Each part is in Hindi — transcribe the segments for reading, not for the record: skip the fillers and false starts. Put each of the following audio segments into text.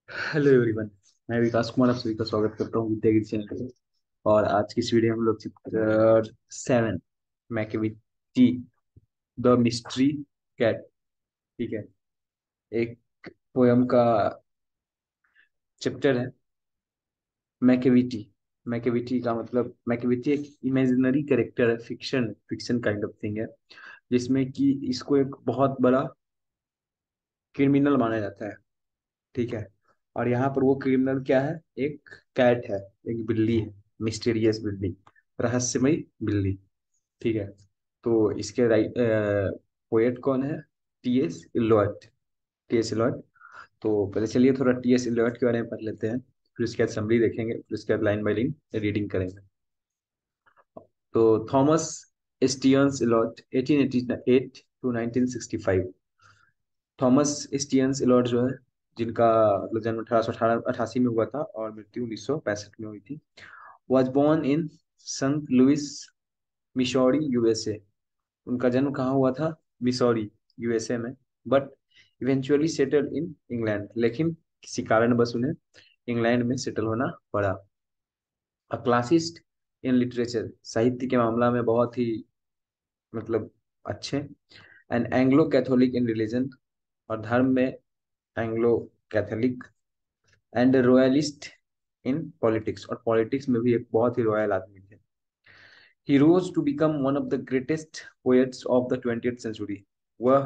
Hello everyone. मैं विकास कुमार आप सभी का स्वागत करता हूँ विद्यागिरी चैनल पे। और आज की इस वीडियो में हम लोग chapter 7 Macavity the mystery cat, ठीक है, एक पोयम का चैप्टर है। मैकेविटी मैकेविटी का मतलब मैकेविटी एक इमेजिनरी कैरेक्टर है, fiction fiction kind of thing है, जिसमें कि इसको एक बहुत बड़ा क्रिमिनल माना जाता है, ठीक है। और यहाँ पर वो क्रिमिनल क्या है? एक कैट है, एक बिल्ली है, मिस्टीरियस बिल्ली, रहस्यमयी बिल्ली, ठीक है। तो इसके राइट पोएट कौन है? T S Eliot. T S Eliot. तो पहले चलिए थोड़ा टी एस इलियट के बारे में पढ़ लेते हैं, फिर उसके बाद समरी देखेंगे, फिर उसके बाद लाइन बाय लाइन रीडिंग करेंगे। तो Thomas Stearns Eliot 1888 to 1965। Thomas Stearns Eliot जो है, जिनका मतलब जन्म 1888 में हुआ था और मृत्यु 1965 में हुई थी, was born in Saint Louis, Missouri, USA. उनका जन्म कहाँ हुआ था? मिसौरी, यूएसए में। But eventually settle in England, लेकिन किसी कारणवश उन्हें इंग्लैंड में सेटल होना पड़ा। अ क्लासिस्ट इन लिटरेचर, साहित्य के मामला में बहुत ही मतलब अच्छे। And Anglo Catholic in religion, और धर्म में Anglo Catholic. And royalist in politics, और पॉलिटिक्स में भी एक बहुत ही रॉयल आदमी थे। He rose to become one of the greatest poets of the 20th century. वह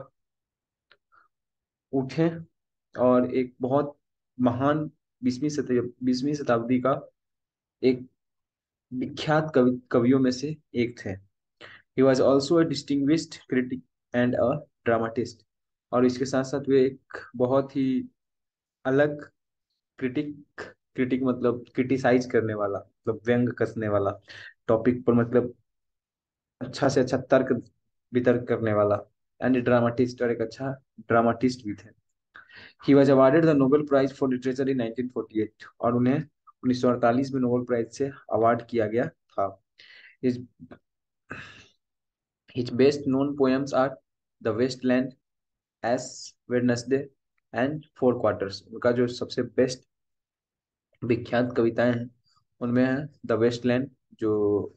उठे और एक बहुत महान 20वीं शताब्दी का एक विख्यात कवियों में से एक थे। He was also a distinguished critic and a dramatist, और इसके साथ साथ वे एक बहुत ही अलग क्रिटिक, क्रिटिक मतलब क्रिटिसाइज करने वाला, मतलब व्यंग कसने वाला, टॉपिक पर मतलब अच्छा से अच्छा तर्क वितर्क करने वाला, एंड ड्रामाटिस्ट, और एक अच्छा ड्रामाटिस्ट भी थे। He was awarded the Nobel prize for literature in 1948, और उन्हें 1948 में नोबेल प्राइज से अवार्ड किया गया था। His, his best known poems are The Wasteland, As Wednesday and Four Quarters। उनका जो सबसे बेस्ट विख्यात कविताएं हैं उनमें है द वेस्टलैंड, जो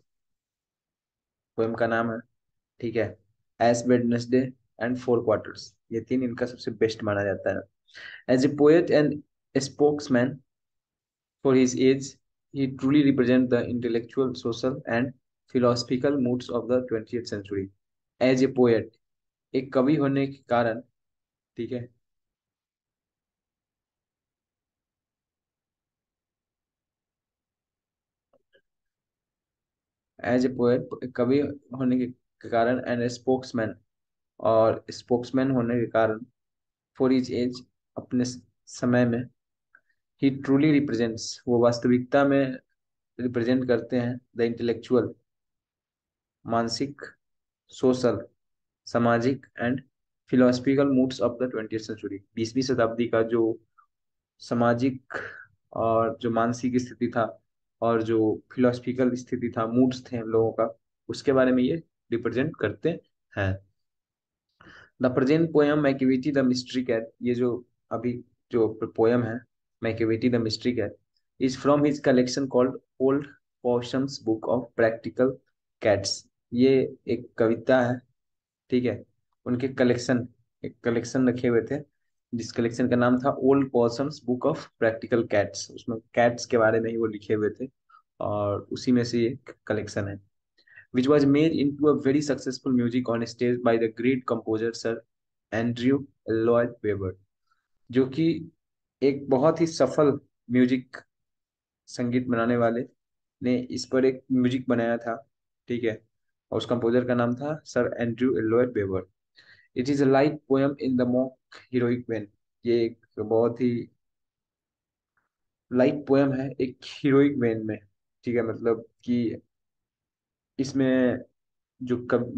पोएम का नाम है, ठीक है, Ash Wednesday and Four Quartets, ये तीन इनका सबसे बेस्ट माना जाता है। As a poet and spokesman for his age, he truly represents the intellectual, social, and philosophical moods of the 20th century. As a poet, एक कवि होने के कारण, ठीक है, एज ए पोएट कवि होने के कारण, एंड स्पोक्समैन, और स्पोक्समैन होने के कारण, फॉर हिज एज, अपने समय में, ही ट्रूली रिप्रेजेंट्स, वो वास्तविकता में रिप्रेजेंट करते हैं द इंटेलेक्चुअल, मानसिक, सोशल, सामाजिक, and philosophical moods of the 20th century. 20वीं शताब्दी का जो सामाजिक और जो मानसिक स्थिति था, और जो फिलोसफिकल स्थिति था, मूड्स थे हम लोगों का, उसके बारे में ये रिप्रेजेंट करते हैं। The present poem Macavity the mystery cat, ये जो अभी जो पोयम है Macavity the mystery cat, is from his collection called Old Possum's Book of Practical Cats. ये एक कविता है, ठीक है। उनके कलेक्शन, एक कलेक्शन रखे हुए थे, जिस कलेक्शन का नाम था Old Possum's Book of Practical Cats. उसमें कैट्स के बारे में ही वो लिखे हुए थे, और उसी में से एक कलेक्शन है। Which was made into a very successful music on stage by the great composer Sir Andrew Lloyd Webber, जो कि एक बहुत ही सफल म्यूजिक, संगीत बनाने वाले ने इस पर एक म्यूजिक बनाया था, ठीक है। और उस कंपोजर का नाम था Sir Andrew Lloyd Webber. It is a light poem in the mock heroic vein, ये एक बहुत ही लाइट पोएम है एक हीरोइक वेन में, ठीक है। मतलब कि इसमें जो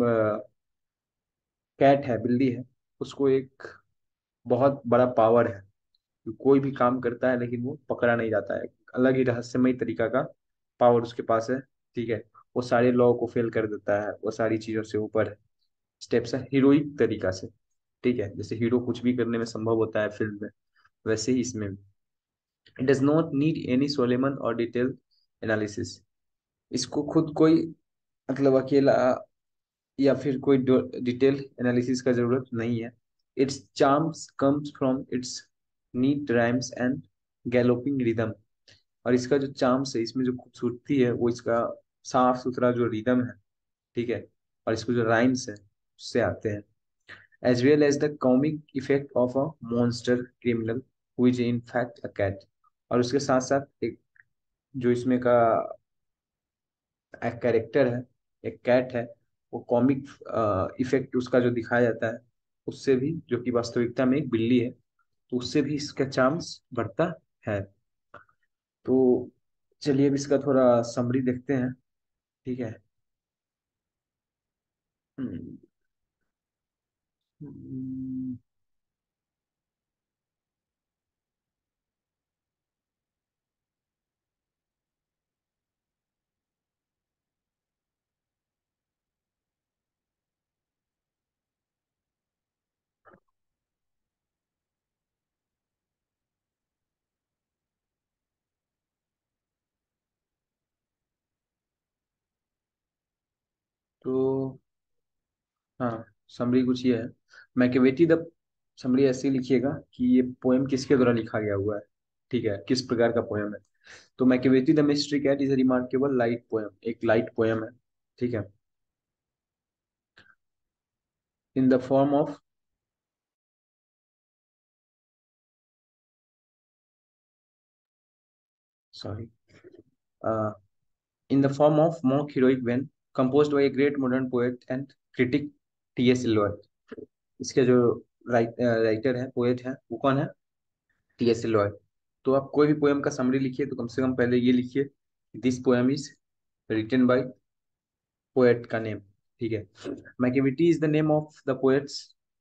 कैट है, बिल्ली है, उसको एक बहुत बड़ा पावर है, कि कोई भी काम करता है लेकिन वो पकड़ा नहीं जाता है। अलग ही रहस्यमय तरीका का पावर उसके पास है, ठीक है। वो सारे लॉ को फेल कर देता है, वो सारी चीजों से ऊपर स्टेप्स है हीरोइक तरीका से, ठीक है। जैसे हीरो कुछ भी करने में संभव होता है फिल्म में, वैसे ही इसमें भी। It does not need any solemn और डिटेल एनालिसिस। इसको खुद कोई मतलब अकेला या फिर कोई डिटेल एनालिसिस का जरूरत नहीं है। Its charms comes from its neat rhymes and galloping rhythm. और इसका जो चार्म्स है, इसमें जो खूबसूरती है, वो इसका साफ सुथरा जो रिदम है, ठीक है, और इसको जो राइम्स है उससे आते हैं। As well as the comic effect of a monster criminal who is in fact a cat. और उसके साथ साथ एक जो इसमें का एक कैरेक्टर है, एक कैट है, वो कॉमिक इफेक्ट उसका जो दिखाया जाता है उससे भी, जो कि वास्तविकता में एक बिल्ली है, तो उससे भी इसका चार्म्स बढ़ता है। तो चलिए अब इसका थोड़ा समरी देखते हैं, ठीक है। हम्म, हम्म, तो हाँ, समरी कुछ ये है। मैकेवेटी द समरी ऐसे ही लिखिएगा कि ये पोएम किसके द्वारा लिखा गया हुआ है, ठीक है, किस प्रकार का पोएम है। तो Macavity the mystery cat is a remarkable light poem, एक लाइट पोएम है, ठीक है, in the form of, sorry, in the form of mock heroic vein, composed by a great modern poet and critic T.S. Eliot। इसके जो राइटर है, पोएट है, वो कौन है? T.S. Eliot। तो आप कोई भी पोएम का समरी लिखिए तो कम से कम पहले ये लिखिए, this poem is written by poet का नेम, ठीक है। Macavity is the name of the poet's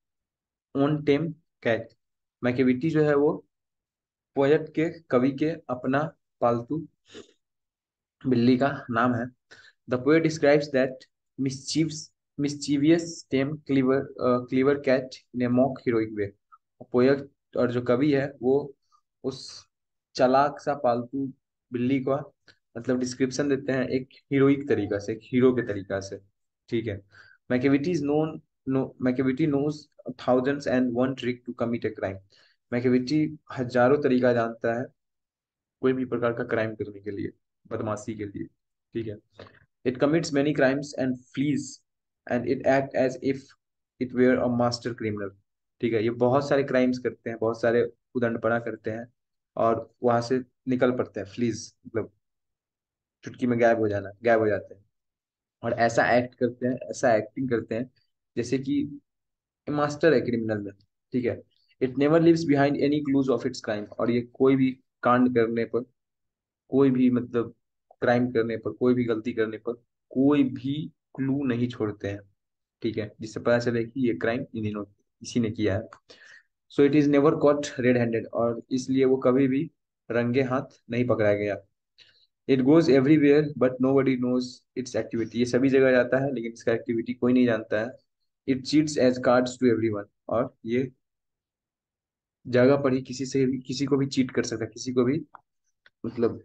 own tame cat. Macavity जो है वो पोएट के, कवि के अपना पालतू बिल्ली का नाम है। The poet describes that mischievous, mischievous, tame, clever cat in a mock heroic way। Poet और जो कवि है वो उस चालाक सा पालतू बिल्ली का मतलब डिस्क्रिप्शन देते हैं एक हीरोइक तरीका से, एक हीरो के तरीका से, ठीक है। Macavity is known, no Macavity knows thousands and one trick to commit a crime. Macavity हजारों तरीका जानता है कोई भी प्रकार का क्राइम करने के लिए, बदमाशी के लिए, ठीक है। It commits many crimes and flees and it act as if it were a master criminal. ठीक है, ये बहुत सारे क्राइम्स करते हैं, बहुत सारे उदंडपना करते हैं, और वहां से निकल पड़ते हैं, फ्लीज मतलब चुटकी में गायब हो जाते हैं। और ऐसा एक्ट करते हैं, ऐसा एक्टिंग करते हैं जैसे कि मास्टर है क्रिमिनल में, ठीक है। It never leaves behind any clues of its crime. और ये कोई भी कांड करने पर, कोई भी मतलब क्राइम करने पर, कोई भी गलती करने पर कोई भी क्लू नहीं छोड़ते हैं, ठीक है, जिससे पता चले कि ये क्राइम इन्हीं इसी ने किया है। So it is never caught red handed. और इसलिए वो कभी भी रंगे हाथ नहीं पकड़ा गया। It goes everywhere but nobody knows its activity. ये सभी जगह जाता है लेकिन इसका एक्टिविटी कोई नहीं जानता है। It cheats as cards to everyone. और ये जगह पर ही किसी से भी, किसी को भी चीट कर सकता है, किसी को भी मतलब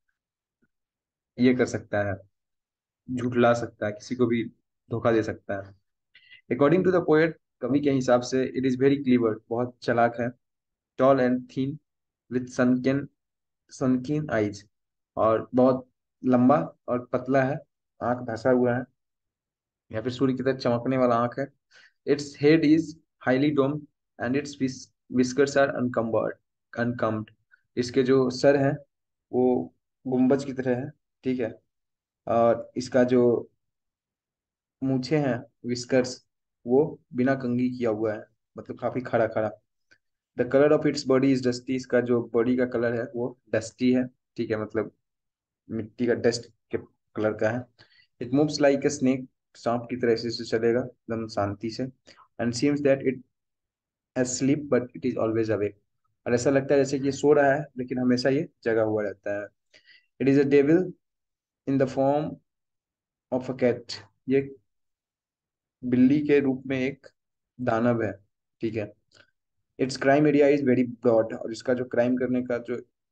ये कर सकता है, झुठला सकता है, किसी को भी धोखा दे सकता है। अकॉर्डिंग टू द पोएट, कवि के हिसाब से, इट इज वेरी क्लीवर, बहुत चालाक है, tall and thin with sunken eyes. और बहुत लंबा और पतला है, आंख धंसा हुआ है, या फिर सूर्य की तरह चमकने वाला आंख है। Its head is highly domed and its whiskers are uncombed. इसके जो सर है वो गुम्बज की तरह है, ठीक है। और इसका जो मूछे हैं, विस्कर्स, वो बिना कंघी किया हुआ है, मतलब काफी खड़ा खड़ा। The colour of its body is dusty. इसका जो बॉडी का कलर है वो डस्टी है, ठीक है, मतलब मिट्टी का डस्ट के कलर का है। It moves like a snake. सांप की तरह से चलेगा एकदम शांति से। And seems that it sleep but it is always awake. और ऐसा लगता है जैसे कि ये सो रहा है लेकिन हमेशा ये जगा हुआ रहता है। It is a devil in the form of a cat. ये बिल्ली के रूप में एक दानव है, ठीक है। Its crime area is very broad. और इसका जो क्राइम करने का जो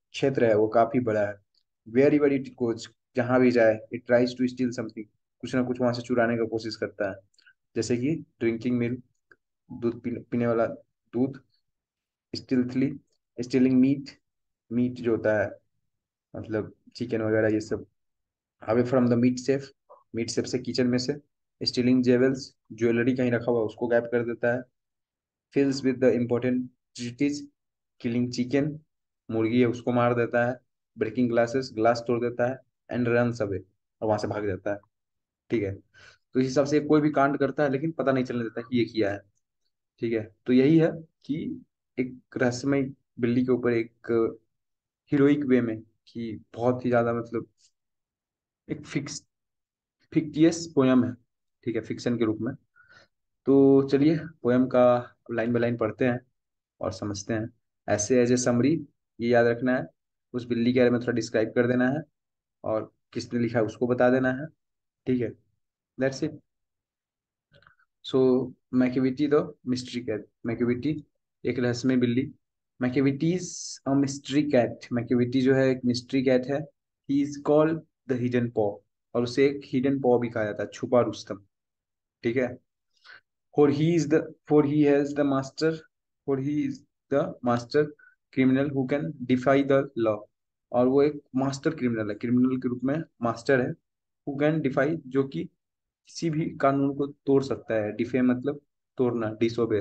क्षेत्र है वो काफी बड़ा है। वेरी वेरी इट गोज, जहां भी जाए it tries to steal something, कुछ ना कुछ वहां से चुराने का कोशिश करता है। जैसे कि ड्रिंकिंग मिल्क, दूध पीने वाला दूध, स्टिल्थली स्टीलिंग मीट, मीट जो होता है मतलब चिकन वगैरह ये सब, away from the meat safe, meat safe से किचन में से, स्टीलिंग जेवल्स, ज्वेलरी कहीं रखा हुआ उसको गायब कर देता है, fills with the important treaties, killing chicken, मुर्गी है उसको मार देता है, ब्रेकिंग ग्लासेस, ग्लास तोड़ देता है, एंड रन अवे, और वहां से भाग जाता है। ठीक है, तो इस हिसाब से कोई भी कांड करता है लेकिन पता नहीं चलने देता कि ये किया है। ठीक है, तो यही है कि एक रहस्यमय बिल्ली के ऊपर एक हीरोइक वे में, कि बहुत ही ज्यादा मतलब एक फिक्टियस पोयम है। ठीक है, फिक्शन के रूप में। तो चलिए पोयम का लाइन बाय लाइन पढ़ते हैं और समझते हैं। ऐसे एज ए समरी, ये याद रखना है, उस बिल्ली के बारे में थोड़ा डिस्क्राइब कर देना है, और किसने लिखा है उसको बता देना है। ठीक है, that's it. So Macavity the mystery cat, Macavity एक रहस्यमय बिल्ली। मैकिविटीज अ मिस्ट्री कैट, मैकिविटी जो है एक मिस्ट्री कैट है। He is called the hidden paw, और उसे एक हिडन पॉ भी कहा जाता है, छुपा रुस्तम। ठीक है, for he is the for he has the master for he is the master criminal who can defy the law, और वो एक मास्टर क्रिमिनल है, क्रिमिनल के रूप में मास्टर है। हु कैन डिफाई, जो कि किसी भी कानून को तोड़ सकता है। डिफे मतलब तोड़ना, डिसोबे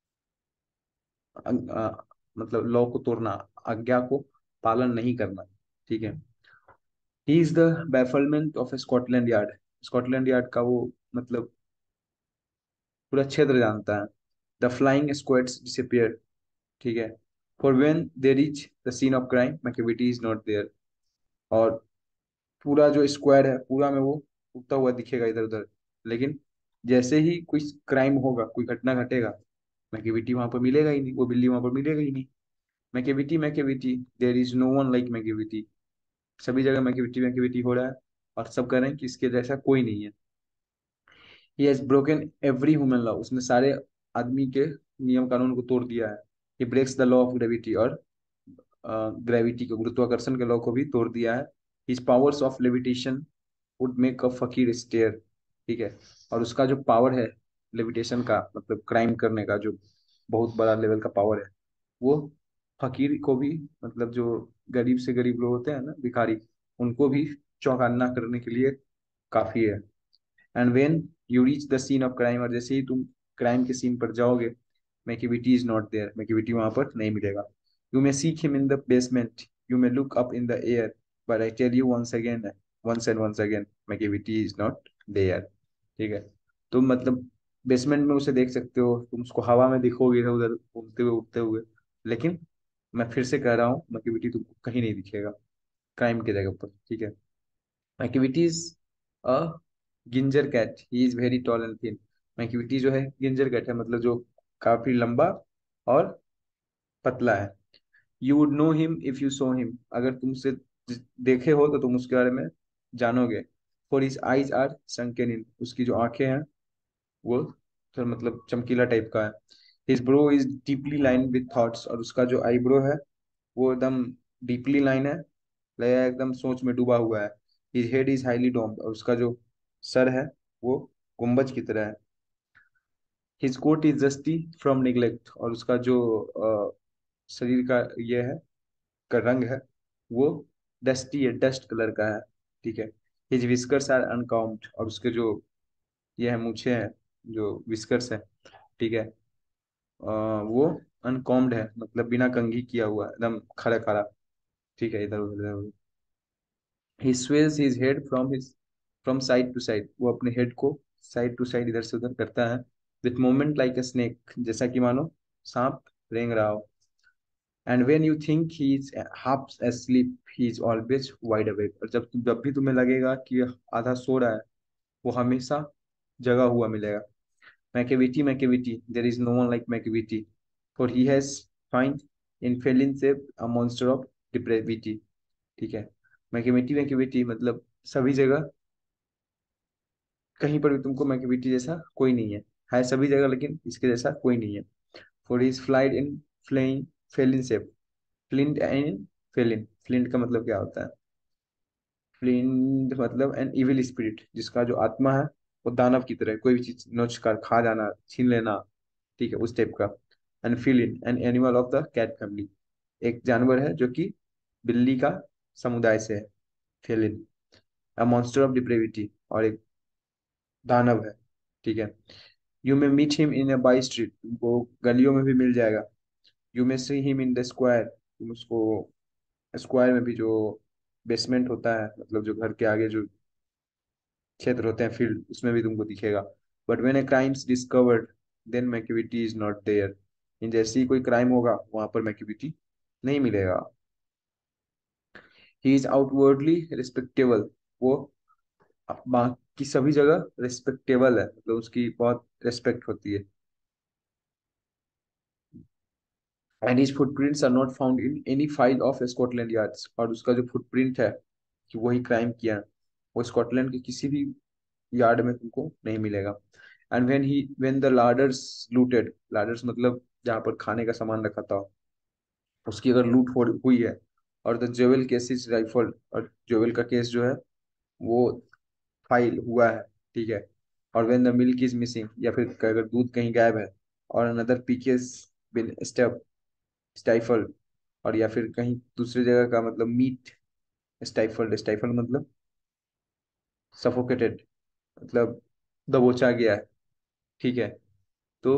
मतलब लॉ को तोड़ना, आज्ञा को पालन नहीं करना। ठीक है, he is the bafflement of Scotland Yard, Scotland Yard का वो मतलब पूरा क्षेत्र जानता है। The flying squads disappear. ठीक है, for when they reach the scene of crime Macavity is not there, और पूरा जो स्क्वाड है पूरा में वो उगता हुआ दिखेगा इधर उधर, लेकिन जैसे ही कोई क्राइम होगा, कोई घटना घटेगा, मैकेविटी वहां पर मिलेगा ही नहीं, वो बिल्ली वहां पर मिलेगा ही नहीं। Macavity Macavity, there is no one like Macavity, सभी जगह मैकेविटी मैकेविटी हो रहा है, और सब कह रहे हैं कि इसके जैसा कोई नहीं है। He has broken every human law, उसने सारे आदमी के नियम कानून को तोड़ दिया है। He breaks the law of gravity, और ग्रेविटी को, गुरुत्वाकर्षण के लॉ को भी तोड़ दिया है। His powers of levitation would make a fakir stare. ठीक है, और उसका जो पावर है लेविटेशन का, मतलब क्राइम करने का जो बहुत बड़ा लेवल का पावर है, वो फकीर को भी, मतलब जो गरीब से गरीब लोग होते हैं ना, भिखारी, उनको भी चौंकाना करने के लिए काफी है। And when you reach the scene of crime, और जैसे ही तुम क्राइम के सीन पर जाओगे, Macavity is not there, Macavity वहां पर नहीं मिलेगा। You may seek him in the basement, you may look up in the air, but I tell you once again, once and once again, Macavity is not there. ठीक है, तुम मतलब बेसमेंट में उसे देख सकते हो, तुम उसको हवा में दिखोगे इधर उधर घूमते हुए उड़ते हुए, लेकिन मैं फिर से कह रहा हूँ मैकिविटी तुमको कहीं नहीं दिखेगा क्राइम की जगह पर। ठीक है, Macavity's a ginger cat, he is very tall and thin. Macavity जो है गिंजर कैट है, मतलब जो काफी लंबा और पतला है। You would know him if you saw him, अगर तुम उसे देखे हो तो तुम उसके बारे में जानोगे। For his eyes are sunken in, उसकी जो आंखें हैं वो थोड़ा मतलब चमकीला टाइप का है। His brow is deeply line with thoughts, और उसका जो आईब्रो है वो एकदम डीपली लाइन है, लगा एकदम सोच में डूबा हुआ है। His head is highly domed, और उसका जो सर है वो गुम्बज की तरह है। His coat is dusty from neglect, और उसका जो शरीर का ये है का रंग है वो डस्टी है, डस्ट कलर का है। ठीक है, हिज विस्कर्स आर अनकाउंट, और उसके जो ये है मूछें हैं, जो विस्कर्स है, ठीक है, वो अनकॉम्ड है, मतलब बिना कंघी किया हुआ, एकदम खड़ा खड़ा। ठीक है, इधर उधर इधर उधर। He sways his head from side to side, वो अपने हेड को साइड टू साइड इधर से उधर करता है। With moment like a snake, जैसा कि मानो सांप रेंग रहा हो। And when you think he is half asleep, he is always wide awake, और जब भी तुम्हें लगेगा कि आधा सो रहा है, वो हमेशा जगा हुआ मिलेगा। Macavity Macavity, there is no one like Macavity, for he has find in feline shape a monster of depravity. ठीक है, मैकेविटी मैकेविटी मतलब सभी जगह, कहीं पर भी तुमको मैकेविटी जैसा कोई नहीं है सभी जगह, लेकिन इसके जैसा कोई नहीं है। For is flied in flying feline shape, flint in feline, flint का मतलब क्या होता है? फ्लिंट मतलब एन इविल स्पिरिट, जिसका जो आत्मा है वो दानव की तरह है, कोई भी चीज नोच कर खा जाना, छीन लेना, ठीक है, उस टाइप का। And feline an animal of the cat family, एक जानवर है जो कि बिल्ली का समुदाय से है, feline. A monster of depravity, और एक दानव है, ठीक है। You may meet him in a by street, वो गलियों में भी मिल जाएगा। You may see him in the square, तुम उसको स्क्वायर में भी, जो बेसमेंट होता है, मतलब जो घर के आगे जो क्षेत्र होते हैं, फील्ड, उसमें भी तुमको दिखेगा। But when a crime's discovered, then Macavity is not there. इन जैसे ही कोई क्राइम होगा वहां पर मैक्युबिटी नहीं मिलेगा। ही इज आउटवर्डली रिस्पेक्टेबल, वो बाकी सभी जगह रिस्पेक्टेबल है, मतलब उसकी बहुत रिस्पेक्ट होती है। And his footprints are not found in any file of Scotland Yard's, और उसका जो फुटप्रिंट है कि वही क्राइम किया, वो स्कॉटलैंड के किसी भी यार्ड में तुमको नहीं मिलेगा। And when the larders looted, larders मतलब जहाँ पर खाने का सामान रखा था, उसकी अगर लूट हो हुई है, और the jewel case is rifled, और ज्वेल का केस जो है वो फाइल हुआ है, ठीक है। और when the milk is missing, या फिर अगर दूध कहीं गायब है, और अनदर पीकेज बिन स्टाइफल्ड, और या फिर कहीं दूसरी जगह का मतलब मीट स्टाइफल्ड, स्टाइफल्ड मतलब सफोकेटेड, मतलब दबोचा गया है, ठीक है। तो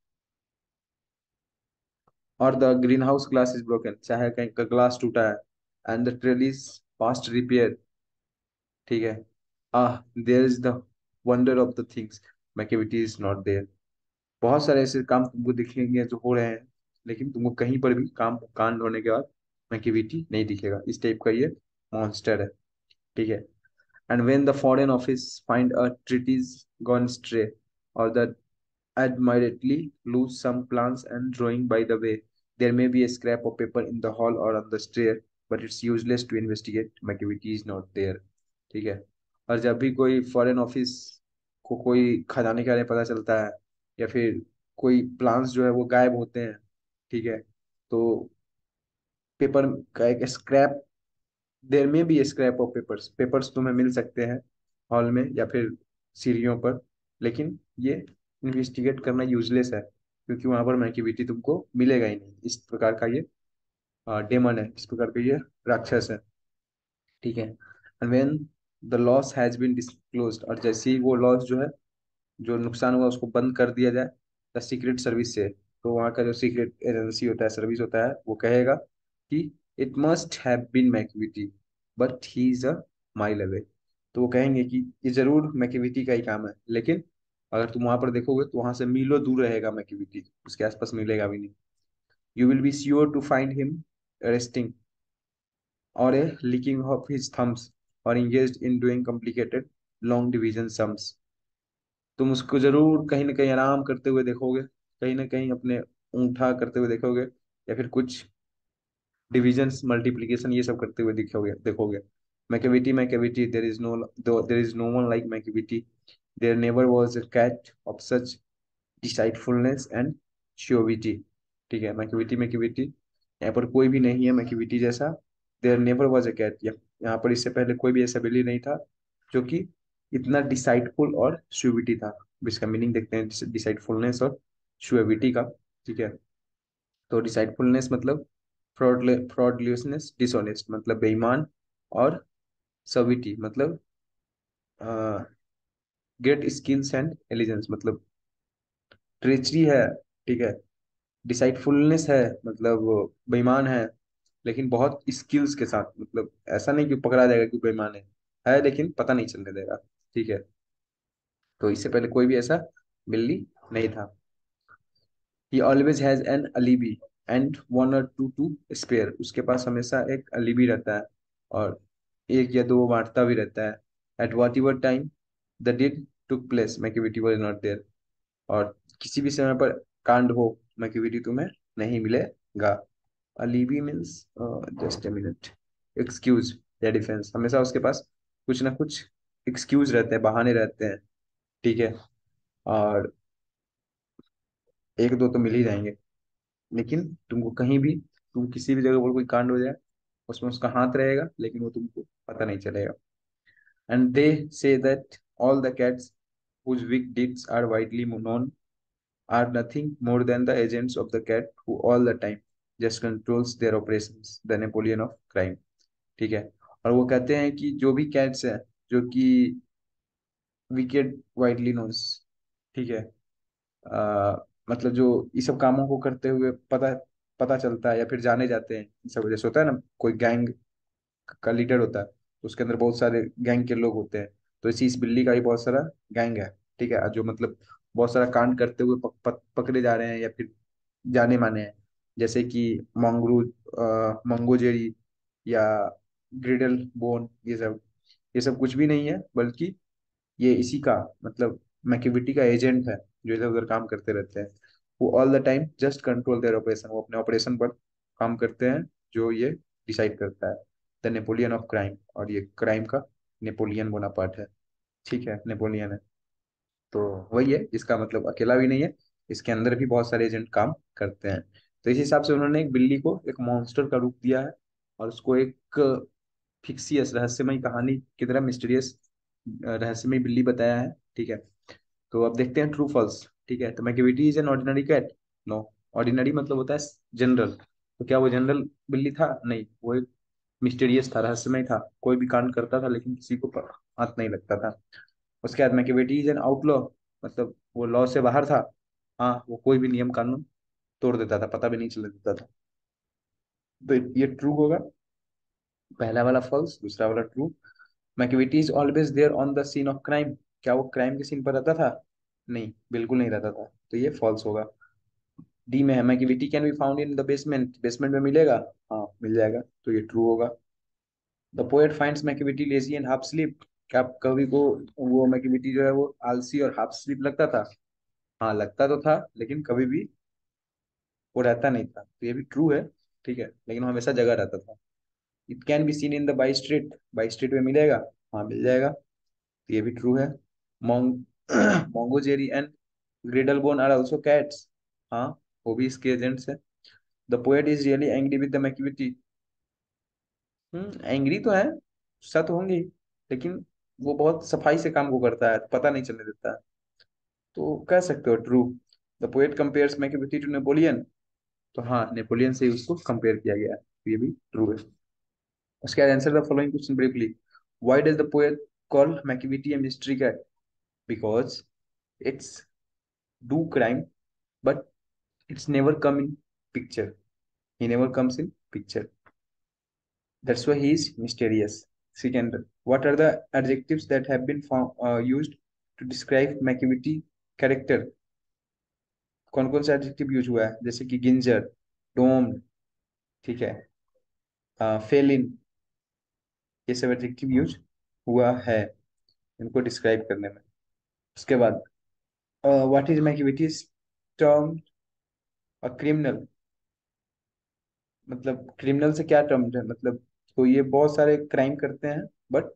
और the greenhouse glass is broken, चाहे कहीं का ग्लास टूटा है, and the trail is past repair, ठीक है। Ah, there is the wonder of the things, Macavity is not there. बहुत सारे ऐसे काम तुमको दिखेंगे जो हो रहे हैं, लेकिन तुमको कहीं पर भी काम कांड होने के बाद मैकेविटी नहीं दिखेगा। इस टाइप का ये मॉन्स्टर है, ठीक है। And when the foreign office find a treatise gone stray, or the admiredly lose some plans and drawing by the way. There may be a scrap of paper in the hall or on the stair, but it's useless to investigate. McAvity is not there. ठीक है। और जब भी कोई फॉरेन ऑफिस को कोई खजाने के बारे में पता चलता है, या फिर कोई प्लान्स जो है वो गायब होते हैं, ठीक है, तो पेपर का एक स्क्रैप, देर में भी स्क्रैप ऑफ पेपर्स, पेपर्स तुम्हें मिल सकते हैं हॉल में या फिर सीढ़ियों पर, लेकिन ये इन्वेस्टिगेट करना यूजलेस है, क्योंकि वहां पर मैक्युबिटी तुमको मिलेगा ही नहीं। इस प्रकार का ये डेमन है, इस प्रकार का ये राक्षस है, ठीक है। And when the loss has been disclosed, और जैसे ही वो लॉस जो है, जो नुकसान हुआ, उसको बंद कर दिया जाए द सीक्रेट सर्विस से, तो वहाँ का जो सीक्रेट एजेंसी होता है, सर्विस होता है, वो कहेगा कि it must have been Macavity, but he is a mile away. तो वो कहेंगे कि ये जरूर मैक्विटी का ही काम है, लेकिन अगर तुम वहां पर देखोगे तो वहां से मीलों दूर रहेगा मैक्विटी, उसके आसपास मिलेगा भी नहीं। You will be sure to find him resting or a licking of his thumbs, or engaged in doing complicated long division sums। तुम उसको जरूर कहीं ना कहीं आराम करते हुए देखोगे, कहीं ना कहीं अपने ऊंठा करते हुए देखोगे, या फिर कुछ डिविजन मल्टीप्लिकेशन ये सब करते हुए दिखोगे देखोगे। Macavity, Macavity, there is no one like Macavity, there never was a cat of such deceitfulness and surety. ठीक है, मैकेविटी, मैकेविटी, यहाँ पर कोई भी नहीं है मैकेविटी जैसा। There never was a cat, यहाँ पर इससे पहले कोई भी ऐसा बिल्ली नहीं था जो कि इतना डिसाइडफुल और श्योरिटी था। इसका मीनिंग देखते हैं, डिसाइडफुलनेस और श्योरिटी का, ठीक है। तो डिसाइडफुलनेस मतलब फ्रॉडलेसनेस, डिसऑनेस्ट मतलब बेईमान, और सविटी मतलब ग्रेट स्किल्स एंड एलिजेंस मतलब ट्रेचरी है, ठीक है। डिसाइडफुलनेस है मतलब बेईमान है, लेकिन बहुत स्किल्स के साथ, मतलब ऐसा नहीं कि पकड़ा जाएगा कि बेईमान है लेकिन पता नहीं चलने देगा, ठीक है। तो इससे पहले कोई भी ऐसा बिल्ली नहीं था। He always has an alibi and one or two to spare, उसके पास हमेशा एक अलीबी रहता है, और एक या दो बांटता भी रहता है। At whatever time the deed took place, Macavity was not there, और किसी भी समय पर कांड हो, मैक्युबिटी तुम्हें नहीं मिलेगा। Alibi means just a minute, excuse या डिफेंस, हमेशा उसके पास कुछ ना कुछ एक्सक्यूज रहते हैं, बहाने रहते हैं, ठीक है। और एक दो तो मिल ही जाएंगे, लेकिन तुमको कहीं भी, तुम किसी भी जगह पर कोई कांड हो जाए, उसमें उसका हाथ रहेगा लेकिन वो तुमको पता नहीं चलेगा। And they say that all the cats whose weak deeds are widely known are nothing more than the agents of the cat who all the time just controls their operations, the Napoleon of crime। ठीक है। और वो कहते हैं कि जो भी कैट्स हैं जो कि विकेड वाइडली नोन्स, ठीक है, मतलब जो ये सब कामों को करते हुए पता पता चलता है या फिर जाने जाते हैं, इन सब जैसे होता है ना, कोई गैंग का लीडर होता है तो उसके अंदर बहुत सारे गैंग के लोग होते हैं। तो इस बिल्ली का भी बहुत सारा गैंग है। ठीक है, जो मतलब बहुत सारा कांड करते हुए पकड़े जा रहे हैं या फिर जाने माने हैं। जैसे कि मंगरू मंगोजेरी या ग्रिडल बोन, ये सब कुछ भी नहीं है, बल्कि ये इसी का मतलब मैकिविटी का एजेंट है जो इधर उधर काम करते रहते हैं। वो all the time just control their operation, वो अपने ऑपरेशन पर काम करते हैं जो ये डिसाइड करता है। द नेपोलियन ऑफ क्राइम, और ये क्राइम का नेपोलियन बोनापार्ट है। ठीक है, नेपोलियन है। तो वही है, इसका मतलब अकेला भी नहीं है, इसके अंदर भी बहुत सारे एजेंट काम करते हैं। तो इस हिसाब से उन्होंने एक बिल्ली को एक मॉन्स्टर का रूप दिया है और उसको एक फिक्सियस रहस्यमय कहानी की तरह मिस्टीरियस रहस्यमय बिल्ली बताया है। ठीक है। तो अब देखते हैं ट्रू फॉल्स। ठीक है, तो Macavity is an ordinary cat. No. Ordinary मतलब होता है जनरल। तो क्या वो जनरल बिल्ली था? नहीं, वो एक मिस्टीरियस था, रहस्यमय था, कोई भी कांड करता था लेकिन किसी को हाथ नहीं लगता था। उसके बाद मैकिविटी इज एन आउटलॉ, मतलब वो लॉ से बाहर था। हाँ, वो कोई भी नियम कानून तोड़ देता था, पता भी नहीं चलने देता था। तो ये ट्रू होगा, पहला वाला फॉल्स, दूसरा वाला true. Macavity is always there on the scene of crime. क्या वो क्राइम के सीन पर रहता था? नहीं, बिल्कुल नहीं रहता था, तो ये फॉल्स होगा। डी में है Macavity can be found in the basement, basement में मिलेगा? हाँ, मिल जाएगा, तो ये ट्रू होगा। The poet finds Macavity lazy and half sleep. क्या कवि को वो मैकिविटी जो है वो आलसी और हाफ स्लीप लगता था? हाँ, लगता तो था, लेकिन कभी भी वो रहता नहीं था, तो ये भी ट्रू है। ठीक है, लेकिन वो हमेशा जगह रहता था। It can be seen in the by street, by street में मिलेगा? हाँ, मिल जाएगा, तो ये भी ट्रू है। Mong Mungojerrie and Griddlebone are also cats. हाँ, वो भी इसके एजेंट्स है। The poet is really angry with the Macavity. Angry तो है, गुस्सा तो होंगे ही, लेकिन वो बहुत सफाई से काम को करता है, पता नहीं चलने देता है, तो कह सकते हो true. The poet compares Macavity to Napoleon. तो हाँ, नेपोलियन से ही उसको कंपेयर किया गया है, तो ये भी ट्रू है। उसके बाद answer the following question briefly. Why does the poet call Macavity a mystery cat? Because it's do crime, but it's never come in picture. He never comes in picture. That's why he is mysterious. Second, what are the adjectives that have been found, used to describe McAvity character? कौन कौन सा एडजेक्टिव यूज हुआ है? जैसे कि गिंजर, डोम्ड, ठीक है, फेलिन, ये सब एडजेक्टिव यूज हुआ है इनको डिस्क्राइब करने में। उसके बाद what is Macavity's term a criminal. मतलब क्रिमिनल से क्या टर्म है, मतलब तो ये बहुत सारे क्राइम करते हैं बट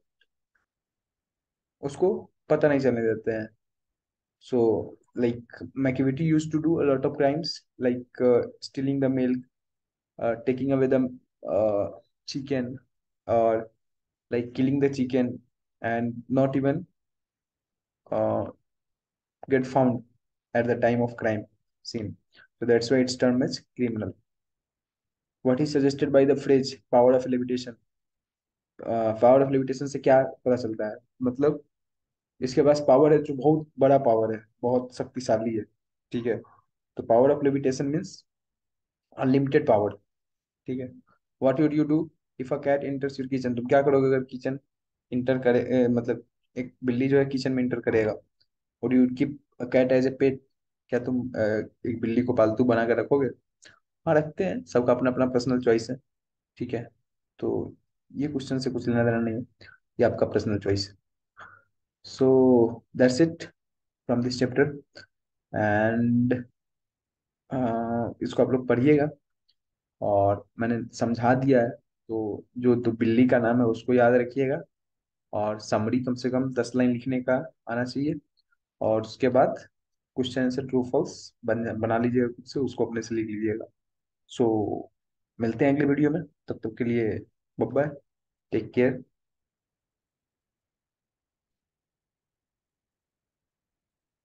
उसको पता नहीं चलने देते हैं। So like Macavity used to do a lot of crimes like stealing the milk, taking away the chicken, और like killing the chicken and not even uh, get found at the time of crime scene. So that's why it's termed as criminal. What is suggested by the phrase power of levitation? Power of limitation से क्या पता चलता है? मतलब इसके पास पावर है जो बहुत बड़ा पावर है, बहुत शक्तिशाली है। ठीक है, तो power of limitation means unlimited power. ठीक है। What would you do if a cat enters your kitchen? तुम क्या करोगे अगर किचन इंटर करे, मतलब एक बिल्ली जो है किचन में इंटर करेगा? Would you keep a cat as a pet? क्या तुम एक बिल्ली को पालतू बना कर रखोगे? हाँ, रखते हैं, सबका अपना अपना पर्सनल चॉइस है। ठीक है, तो ये क्वेश्चन से कुछ लेना देना नहीं है, ये आपका पर्सनल चॉइस है। So that's it from this chapter. And इसको आप लोग पढ़िएगा, और मैंने समझा दिया है, तो जो तो बिल्ली का नाम है उसको याद रखिएगा, और समरी कम से कम 10 लाइन लिखने का आना चाहिए। और उसके बाद क्वेश्चन आंसर ट्रू फॉल्स बना लीजिएगा खुद से, उसको अपने से लिख लीजिएगा। सो मिलते हैं अगले वीडियो में, तब तक के लिए बाय, टेक केयर।